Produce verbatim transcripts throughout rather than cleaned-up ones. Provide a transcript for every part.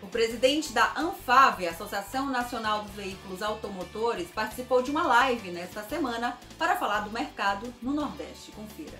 presidente da ANFAVEA, Associação Nacional dos Veículos Automotores, participou de uma live nesta semana para falar do mercado no Nordeste. Confira.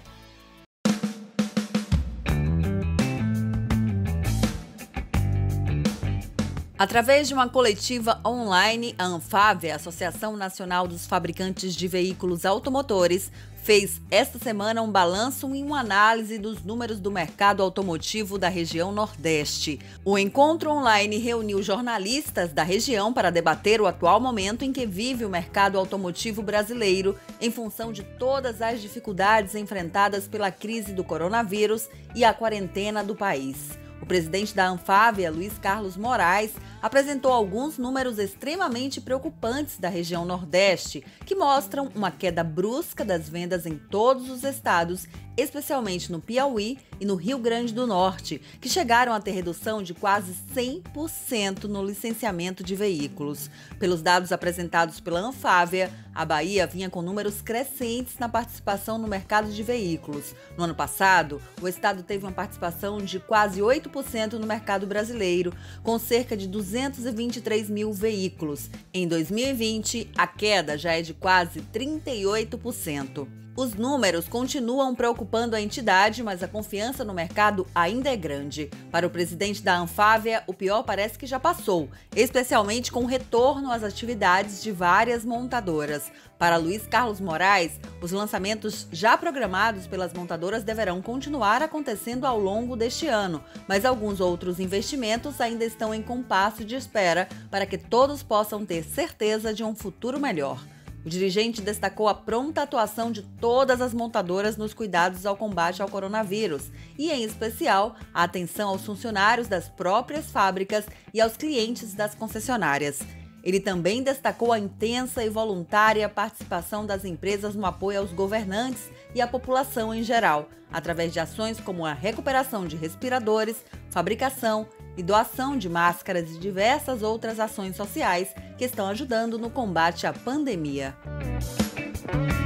Através de uma coletiva online, a ANFAVEA, Associação Nacional dos Fabricantes de Veículos Automotores, fez esta semana um balanço e uma análise dos números do mercado automotivo da região Nordeste. O encontro online reuniu jornalistas da região para debater o atual momento em que vive o mercado automotivo brasileiro, em função de todas as dificuldades enfrentadas pela crise do coronavírus e a quarentena do país. O presidente da ANFAVEA, Luiz Carlos Moraes, apresentou alguns números extremamente preocupantes da região Nordeste, que mostram uma queda brusca das vendas em todos os estados, especialmente no Piauí e no Rio Grande do Norte, que chegaram a ter redução de quase cem por cento no licenciamento de veículos. Pelos dados apresentados pela ANFAVEA, a Bahia vinha com números crescentes na participação no mercado de veículos. No ano passado, o estado teve uma participação de quase oito por cento no mercado brasileiro, com cerca de duzentos e vinte e três mil veículos. Em dois mil e vinte, a queda já é de quase trinta e oito por cento. Os números continuam preocupando a entidade, mas a confiança no mercado ainda é grande. Para o presidente da ANFAVEA, o pior parece que já passou, especialmente com o retorno às atividades de várias montadoras. Para Luiz Carlos Moraes, os lançamentos já programados pelas montadoras deverão continuar acontecendo ao longo deste ano, mas alguns outros investimentos ainda estão em compasso de espera para que todos possam ter certeza de um futuro melhor. O dirigente destacou a pronta atuação de todas as montadoras nos cuidados ao combate ao coronavírus e, em especial, a atenção aos funcionários das próprias fábricas e aos clientes das concessionárias. Ele também destacou a intensa e voluntária participação das empresas no apoio aos governantes e à população em geral, através de ações como a recuperação de respiradores, fabricação e doação de máscaras e diversas outras ações sociais que estão ajudando no combate à pandemia.